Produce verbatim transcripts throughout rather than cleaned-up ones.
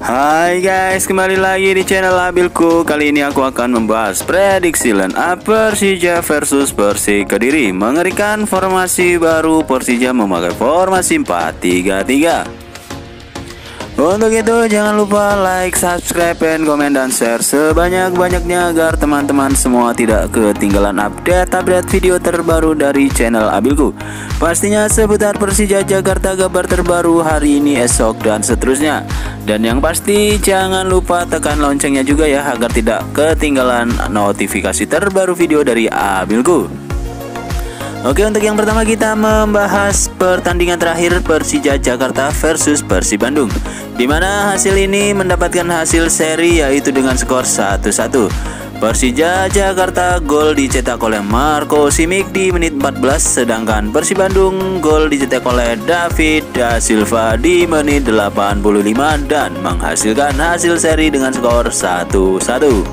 Hai guys, kembali lagi di channel Abilku. Kali ini aku akan membahas prediksi line up Persija versus Persik Kediri. Mengerikan, formasi baru Persija memakai formasi empat tiga tiga. Untuk itu jangan lupa like, subscribe, dan komen dan share sebanyak-banyaknya agar teman-teman semua tidak ketinggalan update-update video terbaru dari channel Abilku. Pastinya seputar Persija Jakarta, kabar terbaru hari ini, esok, dan seterusnya. Dan yang pasti jangan lupa tekan loncengnya juga ya agar tidak ketinggalan notifikasi terbaru video dari Abilku. Oke, untuk yang pertama kita membahas pertandingan terakhir Persija Jakarta versus Persib Bandung, di mana hasil ini mendapatkan hasil seri yaitu dengan skor satu satu. Persija Jakarta gol dicetak oleh Marco Simic di menit empat belas, sedangkan Persib Bandung gol dicetak oleh David da Silva di menit delapan puluh lima dan menghasilkan hasil seri dengan skor satu satu.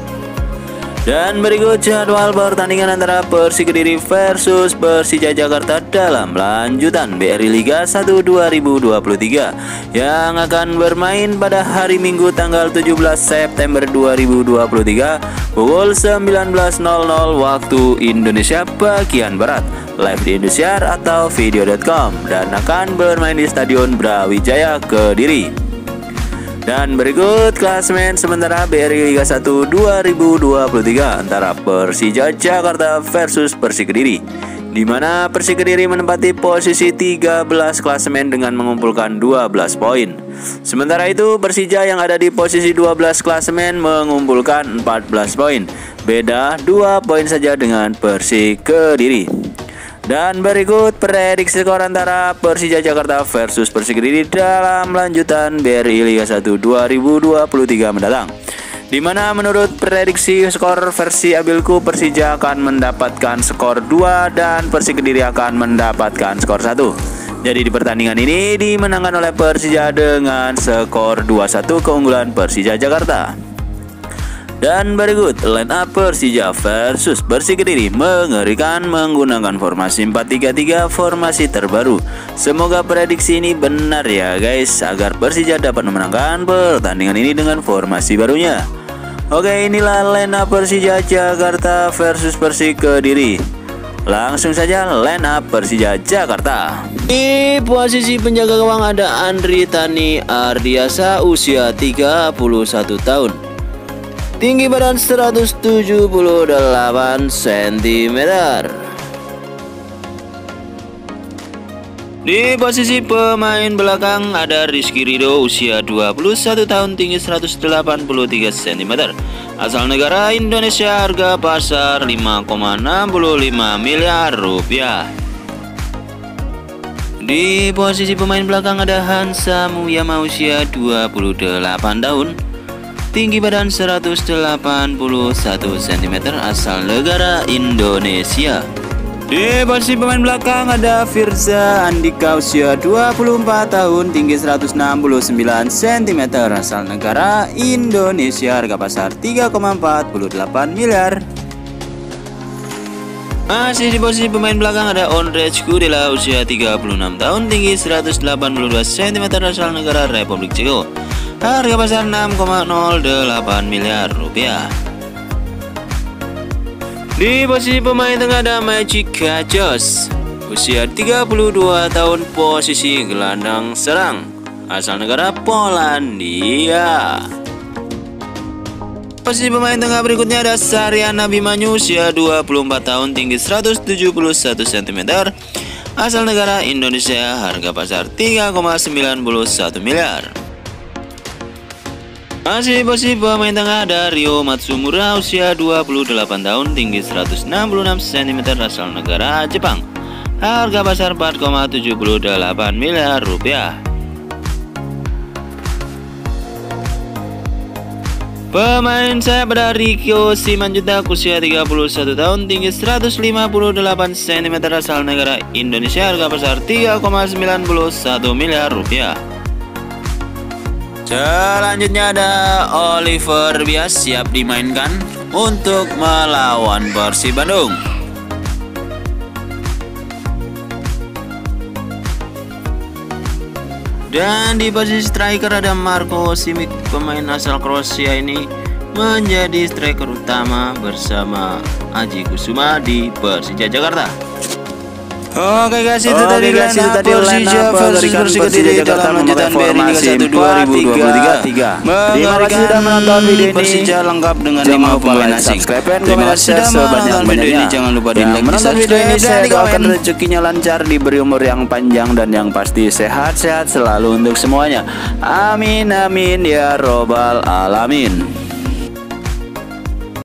Dan berikut jadwal pertandingan antara Persik Kediri versus Persija Jakarta dalam lanjutan B R I Liga satu dua ribu dua puluh tiga yang akan bermain pada hari Minggu tanggal tujuh belas September dua ribu dua puluh tiga pukul sembilan belas nol nol waktu Indonesia bagian Barat, live di Indosiar atau video dot com, dan akan bermain di Stadion Brawijaya Kediri. Dan berikut klasemen sementara B R I Liga satu dua ribu dua puluh tiga antara Persija Jakarta versus Persik Kediri, di mana Persik Kediri menempati posisi tiga belas klasemen dengan mengumpulkan dua belas poin. Sementara itu Persija yang ada di posisi dua belas klasemen mengumpulkan empat belas poin, beda dua poin saja dengan Persik Kediri. Dan berikut prediksi skor antara Persija Jakarta versus Persik Kediri dalam lanjutan B R I Liga satu dua ribu dua puluh tiga mendatang, di mana menurut prediksi skor versi Abilku, Persija akan mendapatkan skor dua dan Persik Kediri akan mendapatkan skor satu. Jadi di pertandingan ini dimenangkan oleh Persija dengan skor dua satu keunggulan Persija Jakarta. Dan berikut line up Persija versus Persik Kediri, mengerikan menggunakan formasi empat tiga tiga, formasi terbaru. Semoga prediksi ini benar ya guys, agar Persija dapat memenangkan pertandingan ini dengan formasi barunya. Oke, inilah line up Persija Jakarta versus Persik Kediri. Langsung saja line up Persija Jakarta. Di posisi penjaga gawang ada Andri Tani Ardiasa, usia tiga puluh satu tahun. Tinggi badan seratus tujuh puluh delapan sentimeter. Di posisi pemain belakang ada Rizky Ridho, usia dua puluh satu tahun, tinggi seratus delapan puluh tiga sentimeter. Asal negara Indonesia, harga pasar lima koma enam lima miliar rupiah. Di posisi pemain belakang ada Hansa Muyama, usia dua puluh delapan tahun. Tinggi badan seratus delapan puluh satu sentimeter, asal negara Indonesia. Di posisi pemain belakang ada Firza Andika, usia dua puluh empat tahun, tinggi seratus enam puluh sembilan sentimeter, asal negara Indonesia, harga pasar tiga koma empat delapan miliar. Masih di posisi pemain belakang ada Ondrej Kudela, usia tiga puluh enam tahun, tinggi seratus delapan puluh dua sentimeter, asal negara Republik Ceko. Harga pasar enam koma nol delapan miliar rupiah. Di posisi pemain tengah ada Magic Kajos, usia tiga puluh dua tahun, posisi gelandang serang, asal negara Polandia. Posisi pemain tengah berikutnya ada Saryana Bimanyu, usia dua puluh empat tahun, tinggi seratus tujuh puluh satu sentimeter, asal negara Indonesia, harga pasar tiga koma sembilan satu miliar. Masih di posisi pemain tengah ada Rio Matsumura, usia dua puluh delapan tahun, tinggi seratus enam puluh enam sentimeter, asal negara Jepang. Harga pasar empat koma tujuh delapan miliar rupiah. Pemain sayap ada Rikyo Simanjuntak, usia tiga puluh satu tahun, tinggi seratus lima puluh delapan sentimeter, asal negara Indonesia. Harga pasar tiga koma sembilan satu miliar rupiah. Selanjutnya ada Oliver Bias, siap dimainkan untuk melawan Persib Bandung. Dan di posisi striker ada Marko Simic, pemain asal Kroasia ini menjadi striker utama bersama Aji Kusuma di Persija Jakarta. Oke guys, itu tadi guys, itu tadi Persija versus Persik Kediri dalam lanjutan B R I Liga satu dua ribu dua puluh tiga. Terima kasih sudah menonton video ini. Persija lengkap dengan lima pemain asing. Terima kasih sudah menonton video ini. Jangan lupa di like, menonton video ini. Saya doakan rezekinya lancar, diberi umur yang panjang dan yang pasti sehat-sehat selalu untuk semuanya. Amin amin ya robbal alamin.